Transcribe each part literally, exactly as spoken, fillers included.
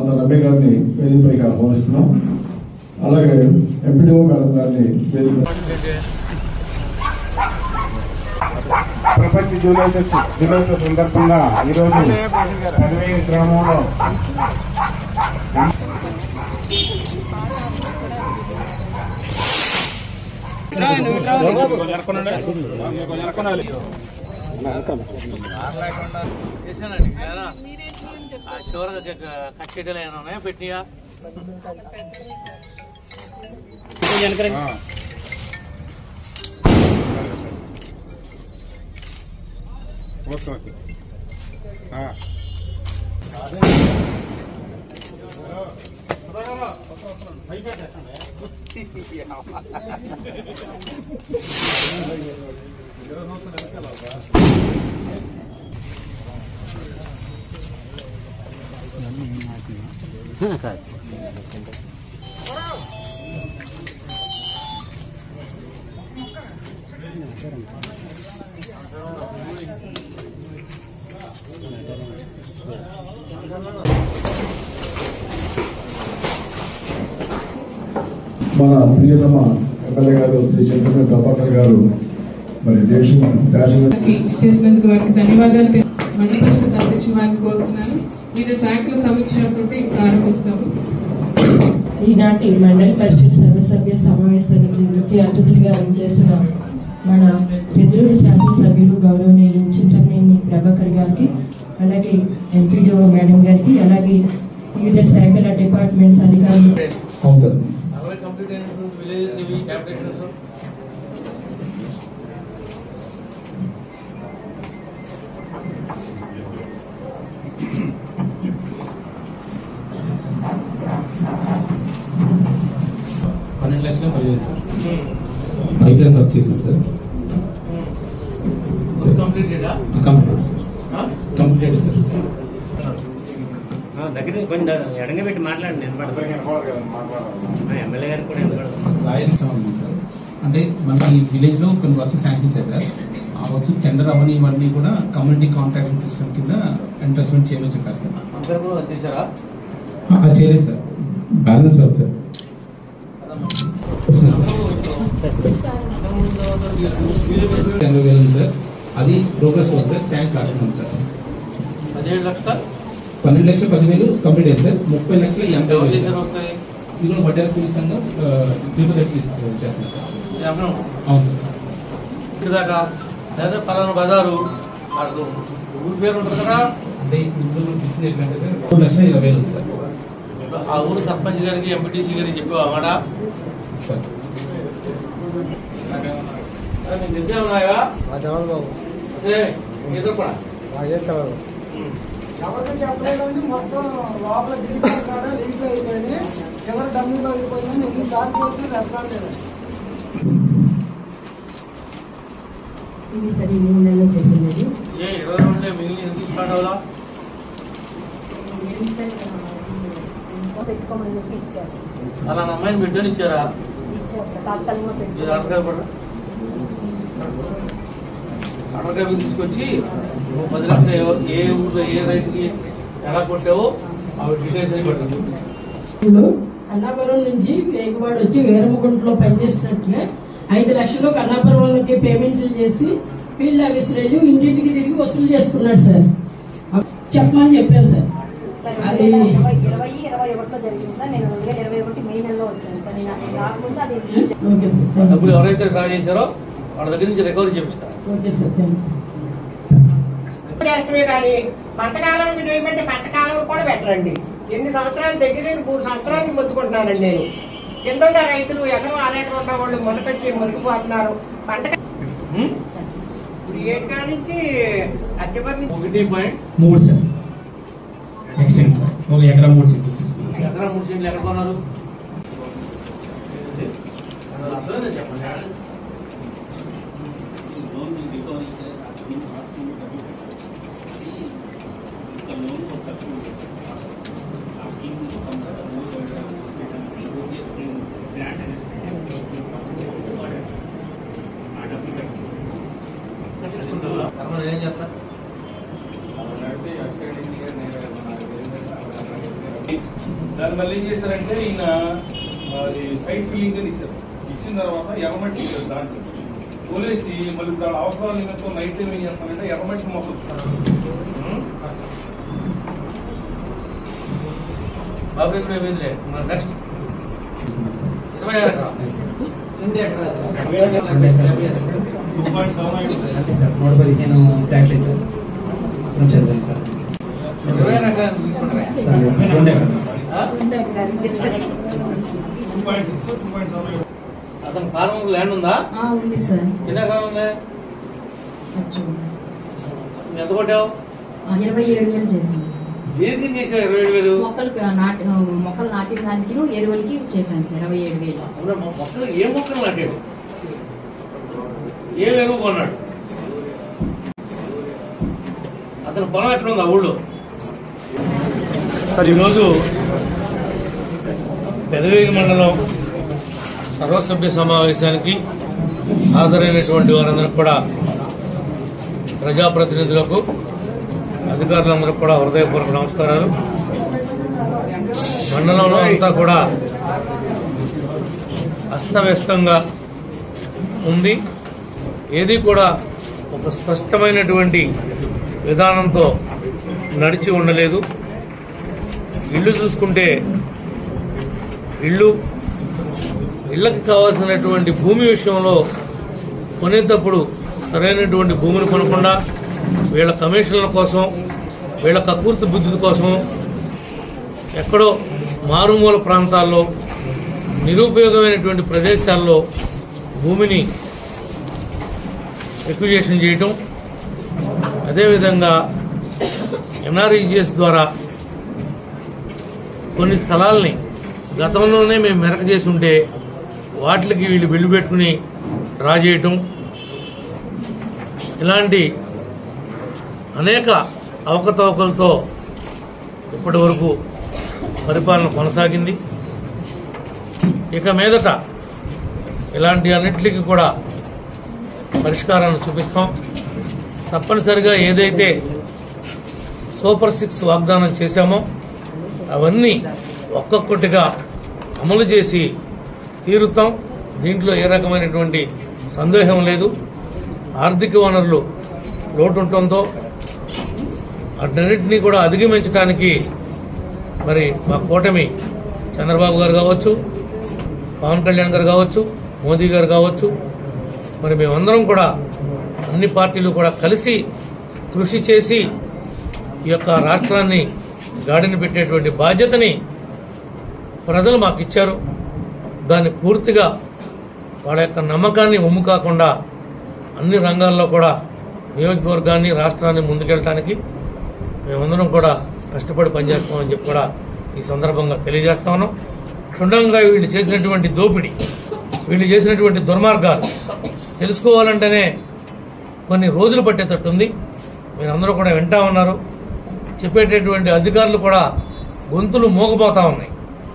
రమ్య గారిని వేదికపైకి ఆహ్వానిస్తున్నాం. అలాగే ఎంపీడీఓ మేడం గారిని వేదిక. ప్రపంచ దినోత్సవ దినోత్సవ సందర్భంగా ఈరోజు పదవీ గ్రామంలో చివరిగా కచ్చేటలు ఏమైనా ఉన్నాయా పెట్టియా ఓకే ఓకే మన ప్రియతమ ఎమ్మెల్యే గారు శ్రీ చంద్రబాబు ప్రభాకర్ గారు మరి దేశం చేసినందుకు వారికి ధన్యవాదాలు. మండల పరిషత్ అధ్యక్షులు వారిని కోరుతున్నాను. వివిధ శాఖల సమీక్షతో ప్రారంభిస్తాము. ఈనాటి మండల పరిషత్ సర్వసభ్య సమావేశానికి ముఖ్య అతిథులుగా చేసిన మన పెద్దూరు శాసనసభ్యులు గౌరవనీయులు చింతమనేని ప్రభాకర్ గారికి, అలాగే ఎంపీడీఓ మేడం గారికి, అలాగే వివిధ శాఖల డిపార్ట్మెంట్స్ అధికారులు. పన్నెండు లక్షల పదివేలు సార్ పైప్ లైన్ వర్క్ చేసాం sir. Completed sir completed sir. దగ్గర కొంచెం ఎడంగా పెట్టి మాట్లాడండి. ఎమ్మెల్యే గారికి కూడా సార్ అంటే మనకి విలేజ్ లో కొన్ని వర్క్స్ శాంక్షన్ చేశారు. ఆ వర్క్స్ టెండర్ అవని ఇవన్నీ కూడా కమ్యూనిటీ కాంట్రాక్టింగ్ సిస్టమ్ కింద ఇంట్రెస్ట్మెంట్ చేయమని చెప్పారు సార్. అందరూ చేశారా? అది చేయలేదు సార్, బ్యాలెన్స్ వర్క్ సార్. ఎనభై వేలు ఉంది సార్, అది ప్రోగ్రెస్ వర్క్ సార్. ట్యాంక్ కాడుతున్నాం సార్. పదిహేడు లక్షల పన్నెండు లక్షల పదివేలు కంప్లీట్ అయింది సార్. ముప్పై లక్షల ఎనభై వేలు వస్తాయి. ఇందులో వడ్డీల కూలిసంగా తిరుపతి చేస్తున్నారు సార్. అవును సార్. దాకా లేదా పలానా బజారు ఊరి పేరు ఉంటుంది కదా, అంటే ఇందులో ఇచ్చిన ఏంటంటే మూడు లక్షల ఇరవై వేలు ఉంది సార్. ఆ ఊరు సర్పంచ్ గారికి ఎంపీటీసీ గారికి చెప్పావా మాట సార్? మీకు తెలిసే ఉన్నాయా బాబు? ఏదో కూడా ఎవరికి చెప్పలేదండి. మొత్తం లోపల దింపు లీక్ అయిపోయింది. ఎవరు డమ్మిలో అయిపోయిందని ఎన్నిసార్లు పోతే రెస్పాండ్ లేదండి. ఇది సరే ఈ మూడు నెలలో చెప్పింది. ఏ ఇరవై రెండు మిగిలిన ఎందుకు స్టార్ట్ అవ్వాలా? పెట్టుకోమని చెప్పి ఇచ్చారు. అలా అమ్మాయిని బిడ్డని ఇచ్చారా? ఇచ్చారు సార్, తాత్కాలికంగా ఇది అడగాలి పడ అడగాయ తీసుకొచ్చి పది లక్షలు ఏ ఊళ్ళో ఏ రైతుకి ఎలా కొట్టావో అవి డీటెయిల్స్ అయి పడ్డారు. కన్నాపురం నుంచి వేగవాడ వచ్చి వేరమ్మగుంటలో పనిచేసినట్టుగా ఐదు లక్షలు కన్నాపురంలోకి పేమెంట్లు చేసి ఫీల్డ్ ఆఫీసర్ వెళ్ళి ఇంటింటికి తిరిగి వసూలు చేసుకున్నాడు సార్. చెప్పమని చెప్పారు సార్. అది ఇరవై ఇరవై ఒకటిలో జరిగింది సార్. నేను రెండు వేల ఇరవై ఒకటి మే నెలలో వచ్చాను సార్. నేను రాకముందు అది డబ్బులు ఎవరైతే డ్రా చేశారో వాళ్ళ దగ్గర నుంచి రికవరీ చేపిస్తారు. Okay sir. కానీ పంటకాలం చేయమంటే పంటకాలం కూడా పెట్టండి. ఎన్ని సంవత్సరాలు దగ్గర మూడు సంవత్సరాలు మొత్తుకుంటున్నానండి నేను. కింద ఉన్న రైతులు ఎకరం ఆరేకరం ఉన్న వాళ్ళు మొలకొచ్చి మురికిపోతున్నారు. పంట ఇప్పుడు ఏడు కాడ నుంచి అచ్చపరి నుంచి ఒకటి పాయింట్ మూడు సార్ ఎక్స్టెండ్ సార్. ఒక ఎకరా మూడు సెంట్లు ఎకరా మూడు సెంట్లు ఎక్కడ కొన్నారు? చెప్పండి. ఏం చేస్తా దాన్ని మళ్ళీ ఏం చేశారంటే ఈయన అది సైట్ ఫిల్లింగ్ అని ఇచ్చారు. ఇచ్చిన తర్వాత ఎర్రమట్టి ఇచ్చారు. దాంట్లో పోలేసి మళ్ళీ ఇప్పుడు వాళ్ళ అవసరాల నిమిత్తం నైట్ టైం ఏం చేస్తారంటే ఎర్రమట్టి మొక్కలు బాబు ఇక్కడ ఏమైందిలే నెక్స్ట్ ఇరవై ఆరు టూ పాయింట్ సెవెన్ నూట పదిహేను ట్యాక్లీ సార్ చదివాను సార్ ఇరవై ఆరు ఎకరాలు తీసుకుంటారా two point six two point seven అతను ఫార్మ్ ల్యాండ్ ఉందా? ఉంది సార్. ఎన్ని ఎకరాలు ఉంది? ఎంత కొట్టావు? ఇరవై ఏడు వేలు చేసింది. దేనికి చేసావు ఇరవై ఏడు వేలు? మొక్కలు నాటి మొక్కలు నాటిన దానికి ఎరువులకి చేశాను సార్ ఇరవై ఏడు వేలు. మొక్కలు ఏ మొక్కలు నాటాడు? ఏ ఎరువు కొన్నాడు? అతను పొలం ఎక్కడ ఉంది ఆ ఊళ్ళో? సార్ ఈరోజు పెదవేగి మండలం సర్వసభ్య సమావేశానికి హాజరైనటువంటి వారందరూ కూడా ప్రజాప్రతినిధులకు అధికారులందరూ కూడా హృదయపూర్వక నమస్కారాలు. మండలంలో అంతా కూడా అస్తవ్యస్తంగా ఉంది. ఏది కూడా ఒక స్పష్టమైనటువంటి విధానంతో నడిచి ఉండలేదు. ఇళ్లు చూసుకుంటే ఇళ్లు ఇళ్లకు కావాల్సినటువంటి భూమి విషయంలో కొనేటప్పుడు సరైనటువంటి భూమిని కొనకుండా వీళ్ళ కమిషన్ల కోసం వీళ్ళ కకూర్తి బుద్ధి కోసం ఎక్కడో మారుమూల ప్రాంతాల్లో నిరుపయోగమైనటువంటి ప్రదేశాల్లో భూమిని ఎక్విజేషన్ చేయటం, అదేవిధంగా ఎన్ఆర్ఈజీఎస్ ద్వారా కొన్ని స్థలాల్ని గతంలోనే మేము మెరక చేసి ఉంటే వాటికి వీళ్ళు బిల్లు పెట్టుకుని డ్రా చేయటం, ఇలాంటి అనేక అవకతవకలతో ఇప్పటి వరకు పరిపాలన కొనసాగింది. ఇక మీదట ఇలాంటి అన్నింటికి కూడా పరిష్కారాన్ని చూపిస్తాం. తప్పనిసరిగా ఏదైతే సూపర్ సిక్స్ వాగ్దానం చేశామో అవన్నీ ఒక్కొక్కటిగా అమలు చేసి తీరుతాం. దీంట్లో ఏ రకమైనటువంటి సందేహం లేదు. ఆర్థిక వనరులు లోటు ఉండటంతో అన్నింటినీ కూడా అధిగమించడానికి మరి మా కూటమి చంద్రబాబు గారు కావచ్చు, పవన్ కళ్యాణ్ గారు కావచ్చు, మోదీ గారు కావచ్చు, మరి మేమందరం కూడా అన్ని పార్టీలు కూడా కలిసి కృషి చేసి ఈ యొక్క రాష్ట్రాన్ని గాడిన పెట్టేటువంటి బాధ్యతని ప్రజలు మాకు ఇచ్చారు. దాన్ని పూర్తిగా వాళ్ళ యొక్క నమ్మకాన్ని ఒమ్ము కాకుండా అన్ని రంగాల్లో కూడా నియోజకవర్గాన్ని రాష్ట్రాన్ని ముందుకెళ్ళడానికి మేమందరం కూడా కష్టపడి పనిచేస్తామని చెప్పి కూడా ఈ సందర్భంగా తెలియజేస్తా ఉన్నాం. క్షుణ్ణంగా వీళ్ళు చేసినటువంటి దోపిడీ, వీళ్ళు చేసినటువంటి దుర్మార్గాలు తెలుసుకోవాలంటేనే కొన్ని రోజులు పట్టేటట్టుంది. మీరందరూ కూడా వింటా ఉన్నారు. చెప్పేటటువంటి అధికారులు కూడా గొంతులు మోగపోతా ఉన్నాయి,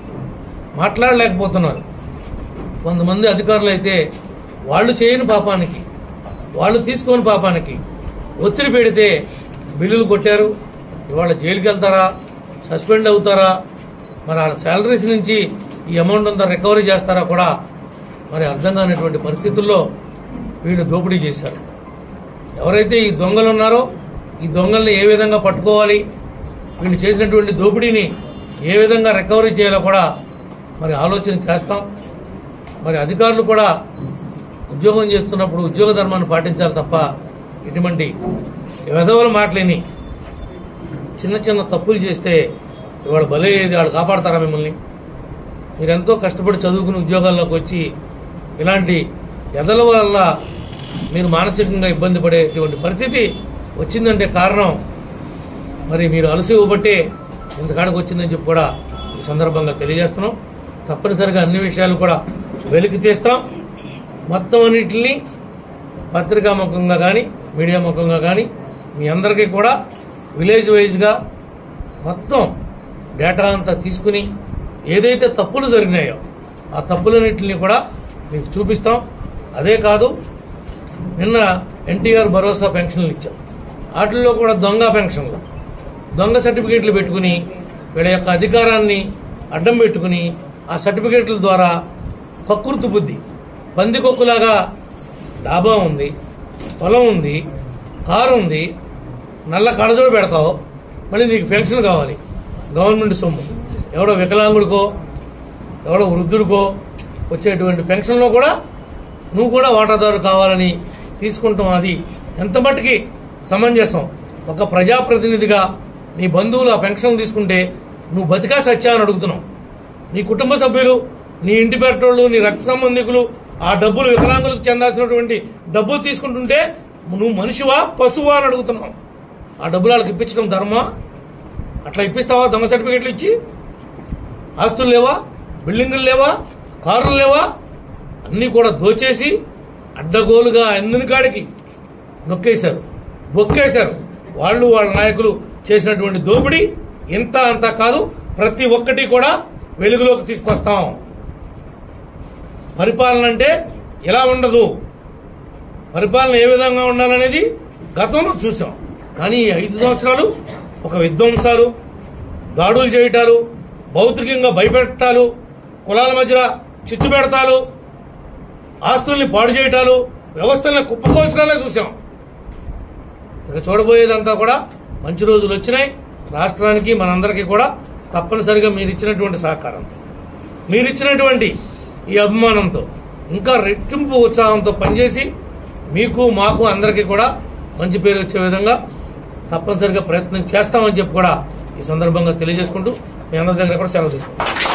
మాట్లాడలేకపోతున్నారు. కొంతమంది అధికారులు అయితే వాళ్ళు చేయని పాపానికి, వాళ్ళు తీసుకోని పాపానికి ఒత్తిడి పెడితే బిల్లులు కొట్టారు. ఇవాళ జైలుకి వెళ్తారా, సస్పెండ్ అవుతారా, మరి వాళ్ళ శాలరీస్ నుంచి ఈ అమౌంట్ అంతా రికవరీ చేస్తారా కూడా మరి అర్థం కానిటువంటి పరిస్థితుల్లో వీళ్ళు దోపిడీ చేశారు. ఎవరైతే ఈ దొంగలు ఉన్నారో ఈ దొంగల్ని ఏ విధంగా పట్టుకోవాలి, వీళ్ళు చేసినటువంటి దోపిడీని ఏ విధంగా రికవరీ చేయాలో కూడా మరి ఆలోచన చేస్తాం. మరి అధికారులు కూడా ఉద్యోగం చేస్తున్నప్పుడు ఉద్యోగ ధర్మాన్ని పాటించాలి తప్ప ఇటువంటి వెధవల మాటలేని చిన్న చిన్న తప్పులు చేస్తే ఇవాళ బలే వాళ్ళు కాపాడతారా మిమ్మల్ని? మీరెంతో కష్టపడి చదువుకుని ఉద్యోగాల్లోకి వచ్చి ఇలాంటి ఎదల వల్ల మీరు మానసికంగా ఇబ్బంది పడేటువంటి పరిస్థితి వచ్చిందంటే కారణం మరి మీరు అలసి ఇవ్వబట్టే ఇంతకాడికి వచ్చిందని చెప్పి కూడా ఈ సందర్భంగా తెలియజేస్తున్నాం. తప్పనిసరిగా అన్ని విషయాలు కూడా వెలికి తీస్తాం. మొత్తం అన్నింటినీ పత్రికా ముఖంగా కానీ మీడియా ముఖంగా కానీ మీ అందరికీ కూడా విలేజ్ వైజ్గా మొత్తం డేటా అంతా తీసుకుని ఏదైతే తప్పులు జరిగినాయో ఆ తప్పులన్నింటినీ కూడా మీకు చూపిస్తాం. అదే కాదు, నిన్న ఎన్టీఆర్ భరోసా పెన్షన్లు ఇచ్చాం. వాటిల్లో కూడా దొంగ పెన్షన్లు, దొంగ సర్టిఫికేట్లు పెట్టుకుని వీళ్ళ యొక్క అధికారాన్ని అడ్డం పెట్టుకుని ఆ సర్టిఫికేట్ల ద్వారా కక్కుర్తి బుద్ధి పందికొక్కులాగా డాబా ఉంది, పొలం ఉంది, కారు ఉంది, నల్ల కళ్ళజోడు పెడతావు, మళ్ళీ నీకు పెన్షన్ కావాలి గవర్నమెంట్ సొమ్ము. ఎవడో వికలాంగుడికో ఎవడో వృద్ధుడికో వచ్చేటువంటి పెన్షన్లో కూడా నువ్వు కూడా వాటాదారు కావాలని తీసుకుంటాం. అది ఎంత మట్టుకి సమంజసం? ఒక ప్రజాప్రతినిధిగా నీ బంధువులు ఆ పెన్షన్ తీసుకుంటే నువ్వు బతికా సత్యా అని అడుగుతున్నావు. నీ కుటుంబ సభ్యులు, నీ ఇంటి పెట్టోళ్ళు, నీ రక్త సంబంధికులు ఆ డబ్బులు వికలాంగులకు చెందాల్సినటువంటి డబ్బులు తీసుకుంటుంటే నువ్వు మనిషివా పశువా అని అడుగుతున్నావు. ఆ డబ్బులు వాళ్ళకి ఇప్పించడం ధర్మా? అట్లా ఇప్పిస్తావా? దొంగ సర్టిఫికెట్లు ఇచ్చి ఆస్తులు లేవా, బిల్డింగులు లేవా, కారులు లేవా? అన్ని కూడా దోచేసి అడ్డగోలుగా ఎందుని కాడికి నొక్కేశారు, బొక్కేశారు. వాళ్ళు వాళ్ళ నాయకులు చేసినటువంటి దోపిడీ ఇంత అంత కాదు, ప్రతి ఒక్కటి కూడా వెలుగులోకి తీసుకొస్తాం. పరిపాలన అంటే ఎలా ఉండదు, పరిపాలన ఏ విధంగా ఉండాలనేది గతంలో చూసాం. కానీ ఈ ఐదు సంవత్సరాలు ఒక విధ్వంసాలు, దాడులు చేయటాలు, భౌతికంగా భయపెట్టాలు, కులాల మధ్య చిచ్చు పెడతాలు, ఆస్తుల్ని పాడు చేయటాలు, వ్యవస్థల్ని కుప్పకోసడాలే చూసాం. ఇక చూడబోయేదంతా కూడా మంచి రోజులు వచ్చినాయి. రాష్ట్రానికి మనందరికీ కూడా తప్పనిసరిగా మీరిచ్చినటువంటి సహకారం, మీరిచ్చినటువంటి ఈ అభిమానంతో ఇంకా రెట్టింపు ఉత్సాహంతో పనిచేసి మీకు మాకు అందరికీ కూడా మంచి పేరు వచ్చే విధంగా తప్పనిసరిగా ప్రయత్నం చేస్తామని చెప్పి కూడా ఈ సందర్భంగా తెలియజేసుకుంటూ మీ అందరి దగ్గర కూడా సెలవు తీసుకుంటాం.